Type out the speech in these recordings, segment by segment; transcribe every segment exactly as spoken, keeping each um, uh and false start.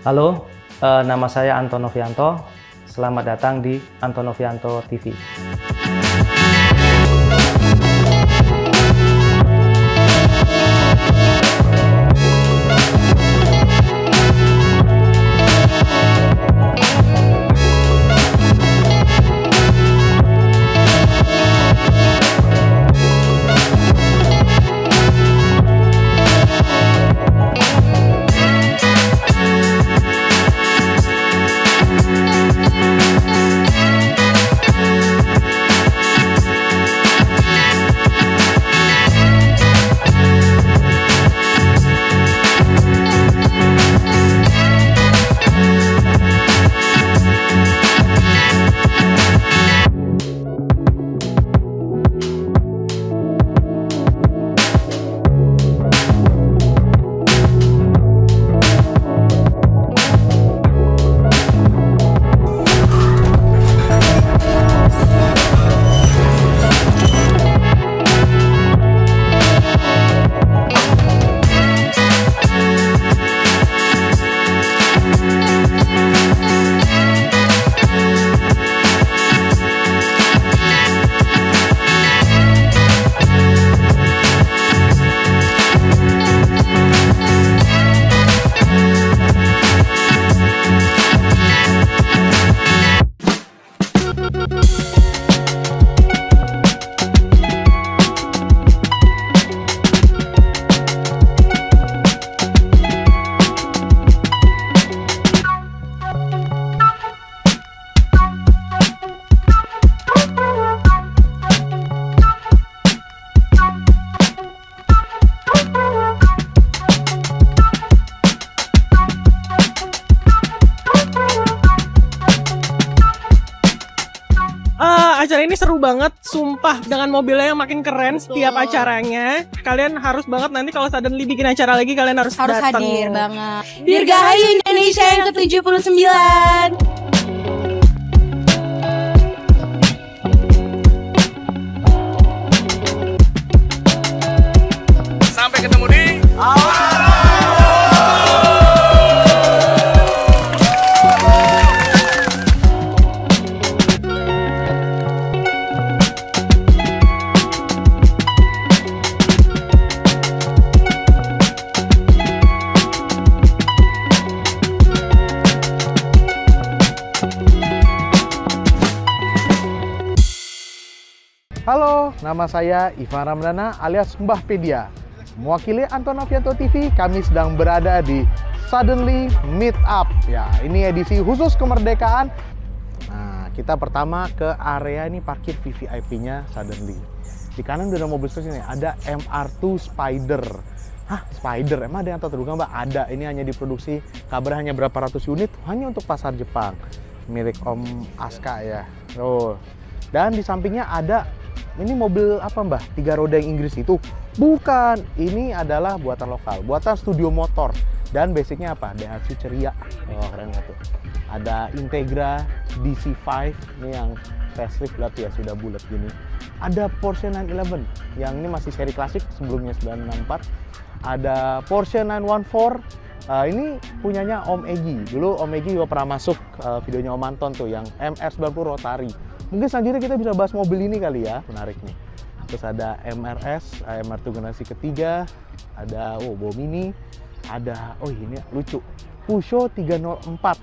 Halo, eh, nama saya Anton Novianto. Selamat datang di Anton Novianto T V. Acara ini seru banget, sumpah, dengan mobilnya yang makin keren setiap acaranya. Kalian harus banget nanti kalau suddenly bikin acara lagi, kalian harus, harus datang. hadir banget. Dirgahayu Indonesia yang ke tujuh puluh sembilan. Sampai ketemu di Halo, nama saya Ivan Ramdana alias Mbahpedia. Mewakili Anton Novianto T V, kami sedang berada di Suddenly Meetup. Ya, ini edisi khusus kemerdekaan. Nah, kita pertama ke area ini parkir V V I P-nya Suddenly. Di kanan udah ada mobil terus ini, ada M R dua Spider. Hah, Spider? Emang ada yang tahu terduga, Mbak? Ada, ini hanya diproduksi, kabar hanya berapa ratus unit, hanya untuk pasar Jepang. Milik Om Aska ya. Oh. Dan di sampingnya ada, ini mobil apa Mbah? Tiga roda yang Inggris itu? Bukan, ini adalah buatan lokal, buatan Studio Motor. Dan basicnya apa? Daihatsu Ceria. Oh, keren nggak tuh? Ada Integra D C lima, ini yang facelift berarti ya, sudah bulat gini. Ada Porsche nine eleven, yang ini masih seri klasik, sebelumnya sembilan enam empat. Ada Porsche nine one four, uh, ini punyanya Om Egi. Dulu Om Egi juga pernah masuk uh, videonya Om Anton tuh, yang M R sembilan puluh Rotary. Mungkin selanjutnya kita bisa bahas mobil ini kali ya, menarik nih. Terus ada M R S, M R dua generasi ketiga, ada oh Bow Mini, ada oh ini lucu, Peugeot tiga nol empat.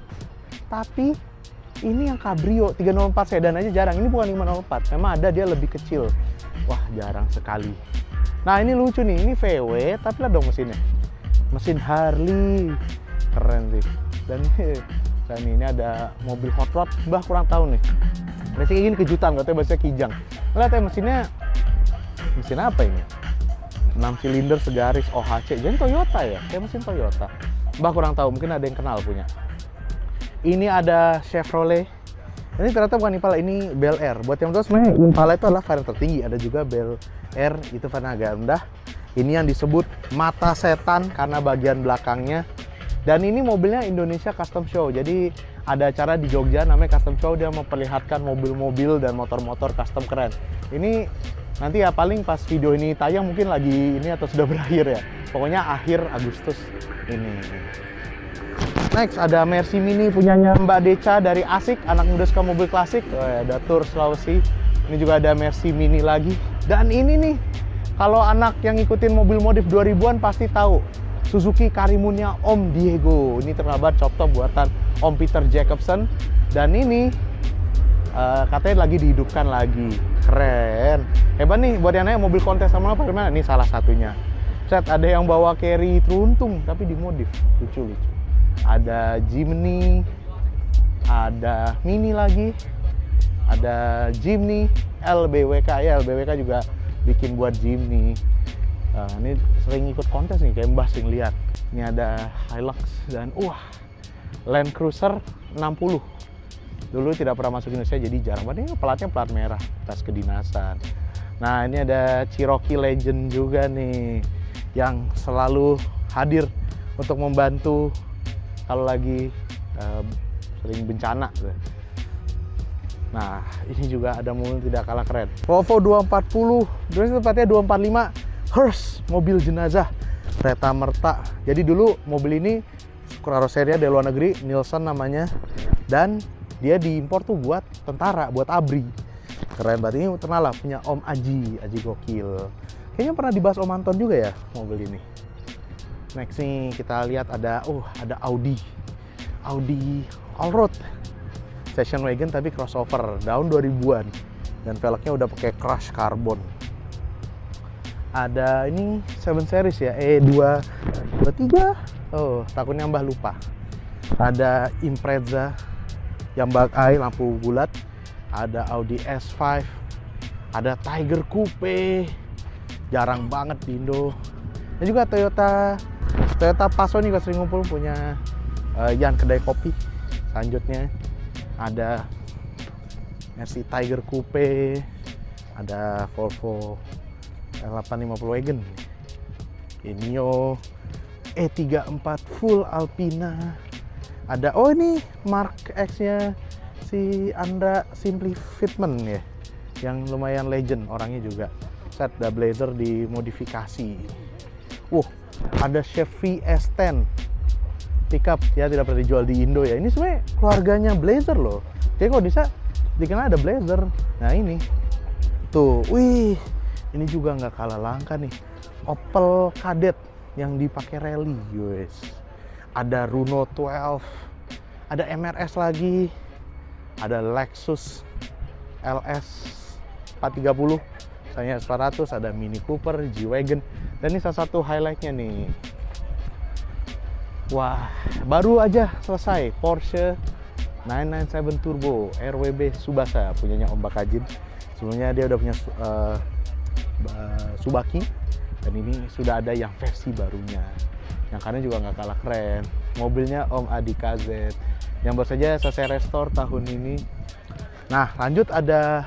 Tapi ini yang Cabrio tiga nol empat sedan aja jarang. Ini bukan lima nol empat, memang ada dia lebih kecil. Wah, jarang sekali. Nah, ini lucu nih, ini V W tapi ada mesinnya. Mesin Harley. Keren sih. Dan dan ini ada mobil hot rod, Mbah kurang tahu nih. Mesin ini kejutan, katanya bahasa Kijang. Lihat ya mesinnya, mesin apa ini? enam silinder segaris O H C, jadi Toyota ya? Kayak mesin Toyota. Mbah kurang tahu, mungkin ada yang kenal punya. Ini ada Chevrolet. Ini ternyata bukan Impala, ini Bel Air. Buat yang tahu sebenarnya Impala itu adalah varian tertinggi. Ada juga Bel Air, itu varian agak rendah. Ini yang disebut mata setan karena bagian belakangnya. Dan ini mobilnya Indonesia Custom Show. Jadi ada acara di Jogja namanya Custom Show, dia memperlihatkan mobil-mobil dan motor-motor custom keren. Ini nanti ya paling pas video ini tayang mungkin lagi ini atau sudah berakhir ya. Pokoknya akhir Agustus ini. Next ada Mercy Mini punyanya Mbak Deca dari Asik, anak muda suka mobil klasik. Oh, ada Tour Sulawesi. Ini juga ada Mercy Mini lagi. Dan ini nih, kalau anak yang ngikutin mobil modif dua ribuan pasti tahu. Suzuki Karimunnya Om Diego. Ini terkenal chop top buatan Om Peter Jacobson. Dan ini uh, katanya lagi dihidupkan lagi. Keren. Hebat nih buat yang nanya mobil kontes sama apa gimana? Ini salah satunya. Set, ada yang bawa carry teruntung tapi dimodif. Lucu-lucu. Ada Jimny, ada Mini lagi, ada Jimny, L B W K ya, L B W K juga bikin buat Jimny. Nah, ini sering ikut kontes nih, kayak Mbah sering lihat. Ini ada Hilux dan wah, Land Cruiser enam puluh. Dulu tidak pernah masuk Indonesia jadi jarang banget. Ini pelatnya plat merah, tas kedinasan. Nah, ini ada Cherokee Legend juga nih, yang selalu hadir untuk membantu kalau lagi uh, sering bencana. Nah, ini juga ada mobil tidak kalah keren. Volvo dua empat nol, dulu tepatnya dua empat lima Hearse, mobil jenazah Reta Merta. Jadi dulu mobil ini karoseria dari luar negeri, Nielsen namanya, dan dia diimpor tuh buat tentara, buat A B R I. Keren banget. Ini terkenal lah, punya Om Aji, Aji gokil. Kayaknya pernah dibahas Om Anton juga ya mobil ini. Next nih kita lihat ada, oh ada Audi, Audi Allroad, station wagon tapi crossover, tahun dua ribuan, dan velgnya udah pakai crush carbon. Ada ini tujuh series ya, E dua dua tiga, oh takutnya Mbah lupa. Ada Impreza yang bak eye, lampu bulat. Ada Audi S lima, ada Tiger Coupe, jarang banget di Indo. Dan juga Toyota Toyota Passo nih, sering ngumpul punya uh, Yan kedai kopi. Selanjutnya ada Mercy Tiger Coupe, ada Volvo L delapan lima puluh Wagon, Inyo, E tiga empat full Alpina. Ada, oh ini Mark X-nya si Andra Simply Fitment ya, yang lumayan legend orangnya juga. Set, ada Blazer dimodifikasi. Wuh, ada Chevy S sepuluh pickup ya, tidak pernah dijual di Indo ya. Ini sebenarnya keluarganya Blazer loh. Jadi kalau bisa dikenal ada Blazer. Nah ini tuh, wih, ini juga nggak kalah langka nih. Opel Kadett yang dipakai rally, guys. Ada Runo dua belas, ada M R S lagi, ada Lexus L S empat tiga nol, misalnya S empat ratus, ada Mini Cooper, G-Wagon, dan ini salah satu highlightnya nih. Wah, baru aja selesai Porsche sembilan sembilan tujuh Turbo R W B Subasa, punyanya Om Bakajin. Sebelumnya dia udah punya uh, uh, Subaki, dan ini sudah ada yang versi barunya. Yang karena juga nggak kalah keren. Mobilnya Om Adi K Z, yang baru saja selesai restore tahun ini. Nah, lanjut ada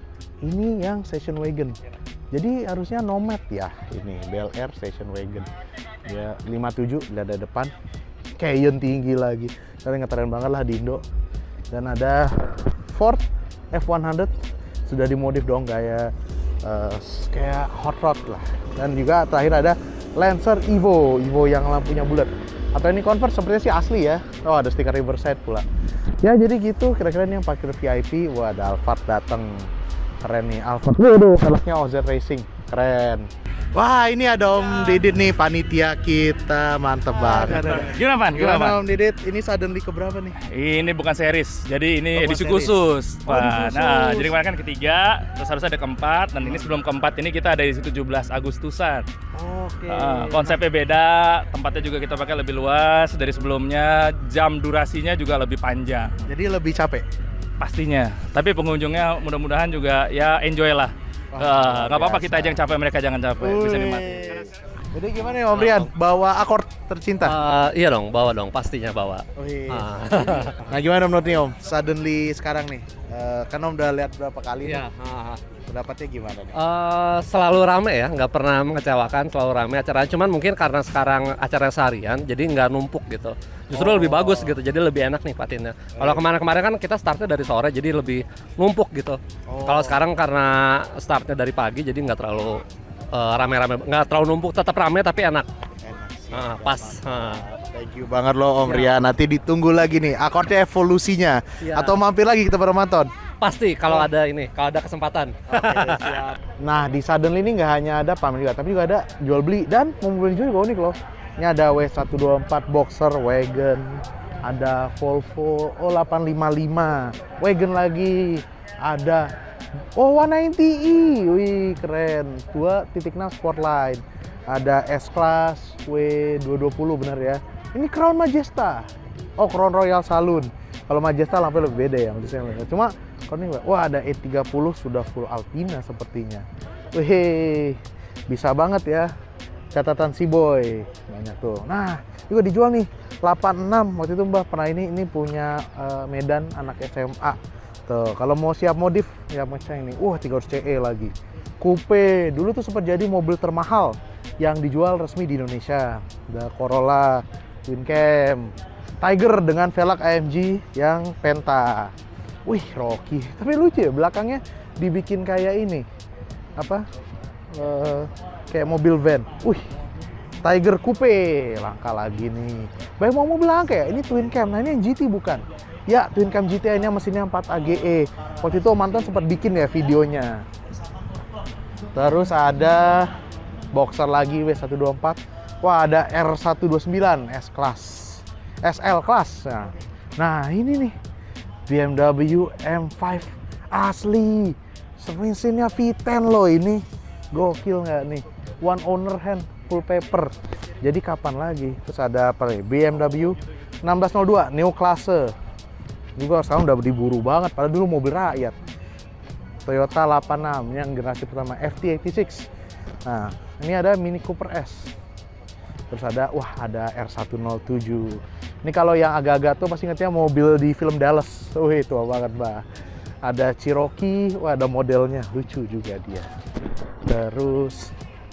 ini yang station wagon. Jadi harusnya Nomad ya, ini Bel Air station wagon. Ya lima tujuh di dada depan, Cayenne tinggi lagi. Tapi ngetren banget lah di Indo. Dan ada Ford F seratus, sudah dimodif dong kayak uh, kayak hot rod lah. Dan juga terakhir ada Lancer Evo, Evo yang lampunya bulat. Atau ini convert sepertinya sih asli ya. Oh, ada stiker Riverside pula. Ya jadi gitu kira-kira ini yang parkir V I P. Wah, ada Alphard datang. Keren nih Alphard. Waduh, velgnya O Z Racing. Keren. Wah, ini ada Om Didit nih, panitia kita, mantep banget. Gimana Pan? Gimana, Gimana Om Didit? Ini suddenly keberapa nih? Ini bukan series, jadi ini oh, edisi series. khusus. Oh, Wah, khusus. nah, jadi kemarin kan ketiga, terus harus ada keempat, dan ini sebelum keempat ini kita ada edisi tujuh belas Agustusan. Oke. Okay. Uh, konsepnya beda, tempatnya juga kita pakai lebih luas dari sebelumnya, jam durasinya juga lebih panjang. Jadi lebih capek? Pastinya, tapi pengunjungnya mudah-mudahan juga ya enjoy lah. Nggak uh, apa-apa, kita aja yang capek, mereka jangan capek. Bisa nikmati. Jadi gimana ya Om Rian, bawa Accord tercinta? Uh, iya dong, bawa dong, pastinya bawa. Oh, iya. Ah. Nah gimana menurut nih Om, suddenly sekarang nih, uh, kan Om udah lihat berapa kali Iya. nih, pendapatnya gimana nih? Uh, selalu rame ya, nggak pernah mengecewakan, selalu rame acaranya. Cuman mungkin karena sekarang acara seharian, jadi nggak numpuk gitu. Justru Oh. lebih bagus gitu, jadi lebih enak nikmatinnya. Kalau kemarin-kemarin kan kita startnya dari sore, jadi lebih numpuk gitu. Oh. Kalau sekarang karena startnya dari pagi, jadi nggak terlalu uh, rame-rame, nggak terlalu numpuk, tetap rame tapi enak. Enak sih. Ah, pas. Ah. Dan Thank you banget loh Om Rian. Nanti ditunggu lagi nih akordnya evolusinya. Siap. Atau mampir lagi kita bermaton. Pasti kalau ada ini, kalau ada kesempatan. Oke, siap. Nah, di Suddenly ini nggak hanya ada pamer juga, tapi juga ada jual beli dan mobil juga unik loh. Ini ada W seratus dua puluh empat Boxer Wagon, ada Volvo O delapan lima lima Wagon lagi, ada O seratus sembilan puluh i, wih keren, dua titik enam Sportline, ada S-Class W dua dua nol bener ya. Ini Crown Majesta, oh Crown Royal Saloon. Kalau Majesta lampunya lebih beda ya, cuma kalau ini wah ada E tiga puluh sudah full Alpina sepertinya. Wih, bisa banget ya. Catatan si boy banyak tuh. Nah, juga dijual nih delapan enam waktu itu Mbah pernah ini ini punya uh, Medan anak S M A. Tuh, kalau mau siap modif ya macam ini. Wah, tiga ratus C E lagi. Coupe dulu tuh sempat jadi mobil termahal yang dijual resmi di Indonesia. Ada Corolla, Twin Cam, Tiger dengan velg A M G yang Penta. Wih, Rocky. Tapi lucu ya, belakangnya dibikin kayak ini. Apa? Uh, kayak mobil van. Wih, Tiger Coupe. Langka lagi nih. Banyak mau mobil langka ya? Ini Twin Cam. Nah, ini yang G T bukan? Ya, Twin Cam G T I-nya mesinnya empat A G E. Waktu itu Om Anton sempat bikin ya videonya. Terus ada Boxer lagi W seratus dua puluh empat. Wah, ada R seratus dua puluh sembilan S-Class. S L Class. Nah, nah ini nih. B M W M lima asli. Mesinnya V sepuluh loh ini. Gokil nggak nih? One owner hand, full paper. Jadi kapan lagi? Terus ada apa nih? B M W enam belas nol dua Neo Classe. Juga sekarang udah diburu banget, padahal dulu mobil rakyat. Toyota delapan enam yang generasi pertama F T delapan puluh enam. Nah, ini ada Mini Cooper S. Terus ada, wah ada R seratus tujuh. Ini kalau yang agak-agak tuh pasti ingetnya mobil di film Dallas. Wih, tua banget, Mbak. Ada Cherokee, wah ada modelnya, lucu juga dia. Terus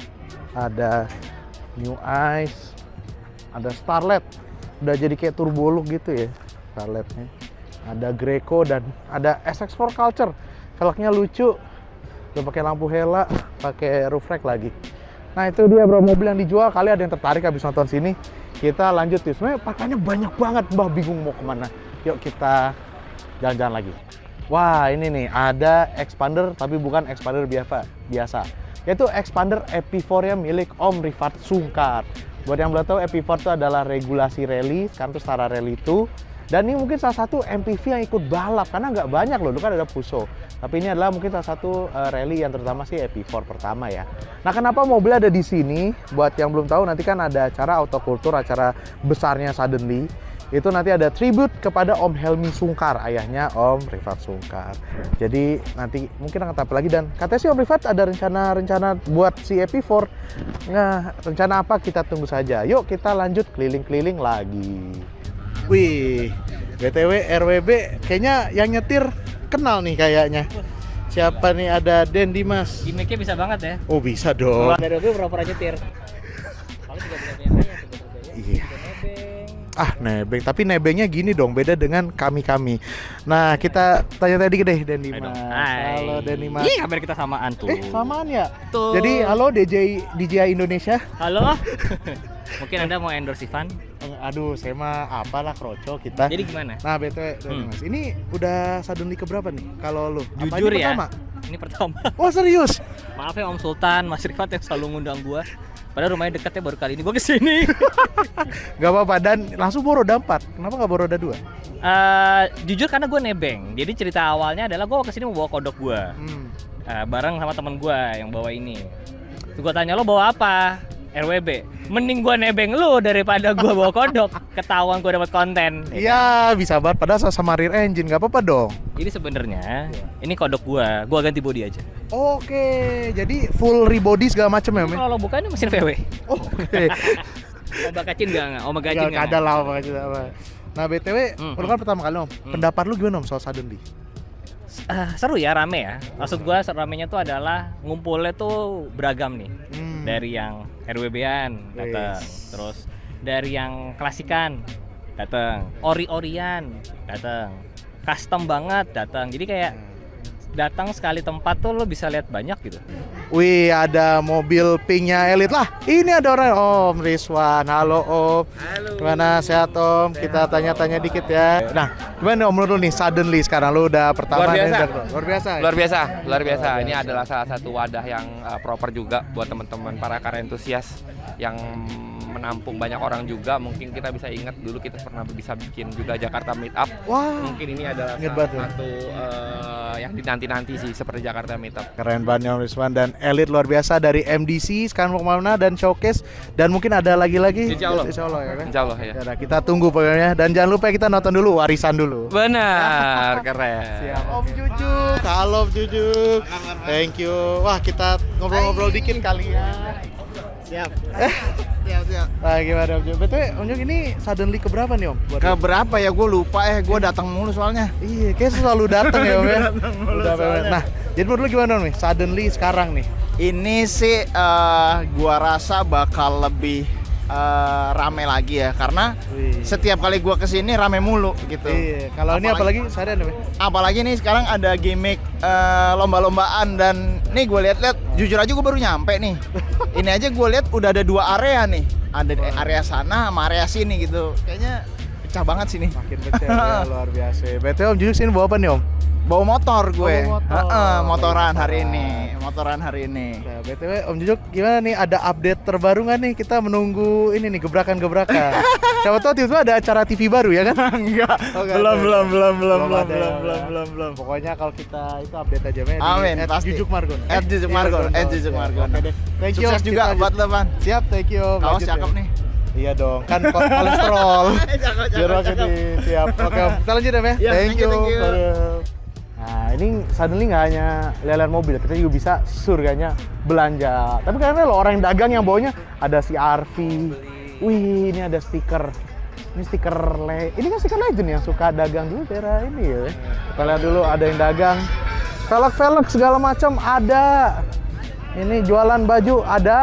ada New Ice, ada Starlet, udah jadi kayak turbo look gitu ya Starletnya. Ada Greco dan ada S X empat Culture, velgnya lucu, udah pakai lampu hela, pakai roof rack lagi. Nah itu dia bro mobil yang dijual. Kali ada yang tertarik habis nonton sini, kita lanjut ya. Sebenarnya pakainya banyak banget, Mbah bingung mau kemana. Yuk kita jalan-jalan lagi. Wah ini nih ada expander tapi bukan expander biasa, biasa. Yaitu expander Epiforia milik Om Rifat Sungkar. Buat yang belum tahu, Epifor itu adalah regulasi rally, sekarang itu setara rally itu. Dan ini mungkin salah satu M P V yang ikut balap, karena nggak banyak loh, dulu kan ada Puso. Tapi ini adalah mungkin salah satu uh, rally yang terutama sih Epifor pertama ya. Nah kenapa mobil ada di sini? Buat yang belum tahu, nanti kan ada acara autokultur, acara besarnya Suddenly. Itu nanti ada tribute kepada Om Helmi Sungkar, ayahnya Om Rifat Sungkar. Jadi nanti mungkin akan tampil lagi, dan katanya sih Om Rifat ada rencana-rencana buat si Epifor. Nah, rencana apa kita tunggu saja. Yuk kita lanjut keliling-keliling lagi. Wih, B T W R W B kayaknya yang nyetir kenal nih kayaknya. Siapa nih? Ada Den Dimas. Gimmicknya bisa banget ya. Oh bisa dong. Dari gue pura-pura nyetir. Kalau juga bisa nebeng ya, Iya. Ah nebeng, tapi nebengnya gini dong, beda dengan kami-kami. Nah kita tanya tadi deh Den Dimas. Hai. Halo Den Dimas. Ih, kabar kita samaan tuh. Eh samaan ya? Tuh. Jadi halo D J D J I Indonesia. Halo. Mungkin Anda mau endorse Ivan? Aduh, saya mah apalah kroco kita. Jadi gimana? Nah, B T W Den Dimas. Ini udah Suddenly keberapa nih kalau lu? Apa Jujur ini ya. pertama? Ini pertama. Oh, serius? Maaf ya Om Sultan, Mas Rifat yang selalu ngundang gua. Padahal rumahnya dekatnya baru kali ini gua kesini. Gak apa-apa, dan langsung bawa roda empat. Kenapa gak bawa roda dua? Uh, jujur karena gue nebeng. Jadi cerita awalnya adalah gue kesini mau bawa kodok gue. Hmm. Uh, bareng sama temen gue yang bawa ini. Gue tanya lo bawa apa? R W B. Mending gue nebeng lo daripada gue bawa kodok. Ketahuan gue dapat konten. Iya, bisa banget. Padahal sama rear engine, gak apa-apa dong. Jadi sebenarnya ini kodok gue. Gue ganti body aja. Oke, jadi full rebody segala macam ya, Men? Kalau bukan ini mesin V W. Oh, oke. Om Kacin enggak enggak? Om Kacin Gak ada lah, Om Kacin apa. Nah, B T W, Hmm. lu kan pertama kali, Om. Hmm. Pendapat lu gimana, Om, soal Suddenly? Uh, seru ya, rame ya. Maksud gue ramenya tuh adalah ngumpulnya tuh beragam nih. Hmm. Dari yang R W B-an datang, Yes. terus dari yang klasikan datang, ori-orian datang, custom banget datang. Jadi kayak datang sekali tempat tuh lo bisa lihat banyak gitu. Wih, ada mobil pinknya Elite lah. Ini ada orang, Om Rizwan. Halo Om. Halo. Gimana, sehat Om? Kita tanya-tanya dikit ya. Nah, gimana Om menurut lu nih Suddenly sekarang lu udah pertama Luar biasa. nih, udah- luar biasa. ya? Luar biasa, luar biasa. Luar Ini biasa. adalah salah satu wadah yang uh, proper juga buat teman-teman para car entusias yang menampung banyak orang juga. Mungkin kita bisa ingat dulu kita pernah bisa bikin juga Jakarta Meetup. Wah, Mungkin ini adalah Ingat salah banget ya. satu uh, yang dinanti-nanti sih seperti Jakarta Meetup. keren banget Om Rizwan dan Elite luar biasa dari M D C sekarang mau kemana dan showcase dan mungkin ada lagi-lagi. Insya Allah. Insya Allah ya kan. Insya Allah ya. Ya udah, kita tunggu pokoknya dan jangan lupa kita nonton dulu warisan dulu. Benar, keren. Siap. Om Jujuk, halo Om Jujuk. Thank you. Wah, kita ngobrol-ngobrol dikit kali ya. Siap. siap, siap. Nah, gimana Om Jujuk? Betul, Om Jujuk ini Suddenly keberapa nih Om? Buat Ke berapa ya? Gue lupa eh, gue datang mulu soalnya. Iya, kayak selalu datang ya Om ya. Udah, nah, jadi menurut lu gimana nih Suddenly sekarang nih? Ini sih eh, gua rasa bakal lebih eh, rame lagi ya, karena Wih. setiap kali gua kesini rame mulu gitu. Iya, kalau ini apalagi seharian Om ya? Apalagi nih sekarang ada gimmick eh, lomba-lombaan dan nih gue lihat-lihat, jujur aja gue baru nyampe nih. Ini aja gue lihat udah ada dua area nih, ada di area sana sama area sini gitu. Kayaknya pecah banget sini. Makin pecah ya, luar biasa. B T W Om Jujuk sini bawa apa nih Om? Bawa motor gue, Oh, bawa motor. Heeh, motoran hari Motoran. ini, motoran hari ini. Nah, B T W Om Jujuk gimana nih? Ada update terbaru nggak nih? Kita menunggu ini nih gebrakan-gebrakan. Siapa tahu tiba-tiba ada acara T V baru ya kan? Enggak, Oh, nggak belum, ada. belum, belum, belum, belum, ada ya, belum, ya. belum, belum, belum. Pokoknya kalau kita itu update aja Men, Amin, di at pasti. Jujuk Margon. At Jujuk iya, Margon, betul, at betul. Jujuk Siap. Margon. Oke deh. Thank you. Sukses juga Kita buat lanjut. lo, Van. Siap, thank you. Kaos Lanjut cakep ya. nih. Iya dong, kan ko- kolesterol. Cakep, Biar cakep, oke cakep. nih, siap. Oke Om, kita lanjut ya Om ya. Iya, thank you, thank you. Aduh. Nah ini Suddenly nggak hanya lihat-lihat mobil, kita juga bisa surganya belanja. Tapi karena lo orang yang dagang yang bawanya ada si R V. Wih, ini ada stiker. Ini stiker le, ini kan stiker Legend yang suka dagang dulu daerah ini ya. Kita lihat dulu ada yang dagang. Velg-velg segala macam ada. Ini jualan baju ada.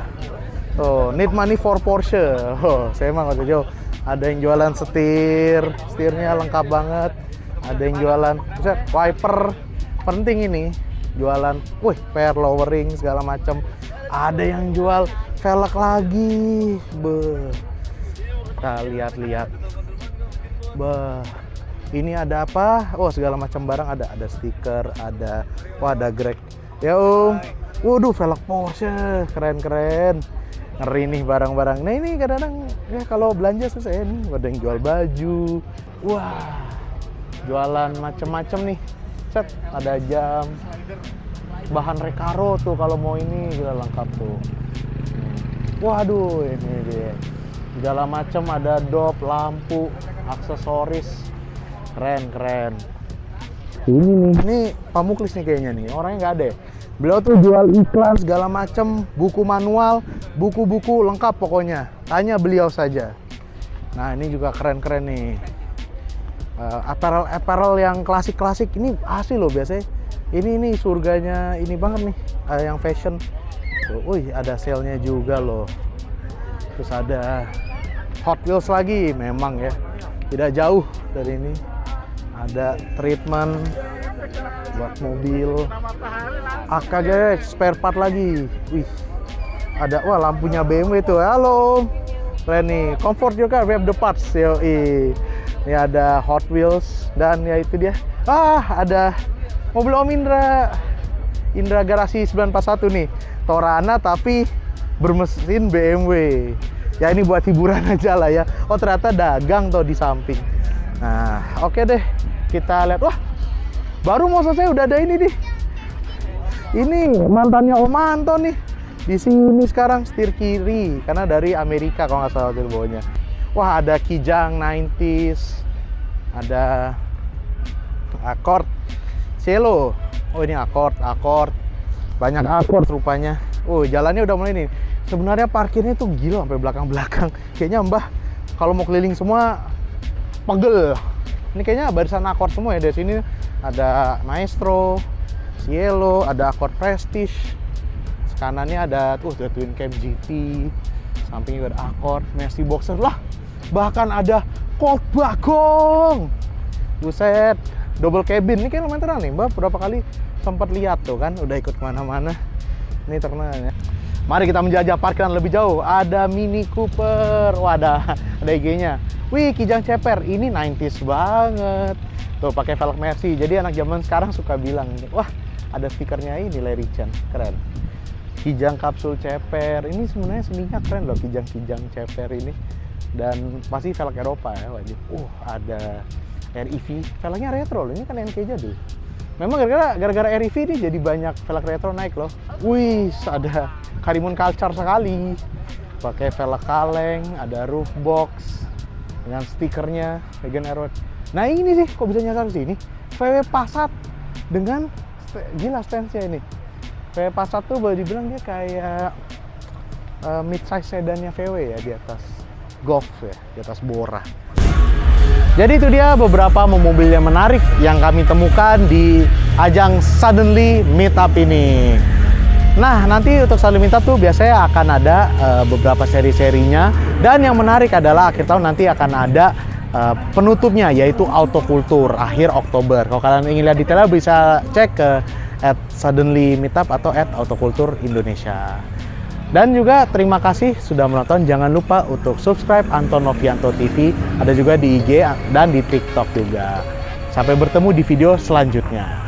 Tuh, need money for Porsche. Oh, saya emang nggak jauh. Ada yang jualan setir, setirnya lengkap banget. Ada yang jualan, misalnya wiper penting ini, jualan, wih, pair lowering segala macam. Ada yang jual velg lagi, beh. Kita lihat-lihat, beh. Ini ada apa? Oh, segala macam barang ada, ada stiker, ada, wah ada Greg. Ya Om, waduh, velg Porsche, keren-keren. Ngeri nih barang-barang. Nah ini kadang-kadang ya kalau belanja susah ya nih, ada yang jual baju, wah. Jualan macem-macem nih, set ada jam, bahan Recaro tuh kalau mau ini gila lengkap tuh. Waduh ini dia, segala macem ada dop, lampu, aksesoris, keren keren. Ini nih, ini Pak Muklis nih kayaknya nih, orangnya nggak ada ya. Beliau tuh jual iklan segala macem, buku manual, buku-buku lengkap pokoknya. Tanya beliau saja. Nah ini juga keren-keren nih. Uh, apparel-apparel yang klasik-klasik ini asli loh biasanya. Ini ini surganya ini banget nih, uh, yang fashion. Tuh, wih ada sale-nya juga loh. Terus ada Hot Wheels lagi, memang ya tidak jauh dari ini. Ada treatment buat mobil. A K G spare part lagi. Wih ada, wah lampunya B M W tuh. Halo, keren nih. Comfort your car, we have the parts. Yoi. Ini ada Hot Wheels dan ya itu dia. Ah, ada mobil Om Indra. Indra Garasi sembilan empat satu nih. Torana tapi bermesin B M W. Ya ini buat hiburan aja lah ya. Oh ternyata dagang tuh di samping. Nah, oke deh. Kita lihat. Wah, baru mau selesai udah ada ini nih. Ini mantannya Om Anton nih. Di sini sekarang setir kiri karena dari Amerika kalau nggak salah tuh bawahnya. Wah ada Kijang nineties, ada Accord, Cielo. Oh ini Accord, Accord, banyak Accord rupanya. Oh jalannya udah mulai nih. Sebenarnya parkirnya tuh gila sampai belakang-belakang. Kayaknya Mbah kalau mau keliling semua pegel. Ini kayaknya barisan Accord semua ya. Dari sini ada Maestro, Cielo, ada Accord Prestige. Kanannya ada tuh ada Twin Cam G T. Sampingnya juga ada Accord, Mercy Boxer lah. Bahkan ada Colt Bagong. Buset, double cabin. Ini kayak lumayan terang nih, Mbak. Berapa kali sempat lihat tuh kan, udah ikut kemana-mana. Ini terkenalnya. Mari kita menjajah parkiran lebih jauh. Ada Mini Cooper. Wah, ada, ada I G-nya. Wih, Kijang Ceper. Ini nineties banget. Tuh, pakai velg Mercy. Jadi anak zaman sekarang suka bilang, wah, ada stikernya ini Larry Chen. Keren. Kijang Kapsul Ceper. Ini sebenarnya seninya keren loh, Kijang-Kijang Ceper ini. Dan pasti velg Eropa ya, wajib. Uh, ada R E V. Velgnya retro loh. Ini kan N K jadul. Memang gara-gara gara-gara R E V ini jadi banyak velg retro naik loh. Wih, ada Karimun Culture sekali. Pakai velg kaleng, ada roof box dengan stikernya Vegan Airway. Nah ini sih, kok bisa nyasar sini? V W Passat dengan gila stance-nya ini. V W Passat tuh boleh dibilang dia kayak uh, mid-size sedannya V W ya di atas Golf ya, di atas Bora. Jadi itu dia beberapa mobil yang menarik yang kami temukan di ajang Suddenly Meetup ini. Nah, nanti untuk Suddenly Meetup tuh biasanya akan ada uh, beberapa seri-serinya. Dan yang menarik adalah akhir tahun nanti akan ada uh, penutupnya, yaitu Autokultur akhir Oktober. Kalau kalian ingin lihat detailnya bisa cek ke at Suddenly Meetup atau at Autokultur Indonesia. Dan juga terima kasih sudah menonton. Jangan lupa untuk subscribe Anton Novianto T V. Ada juga di I G dan di TikTok juga. Sampai bertemu di video selanjutnya.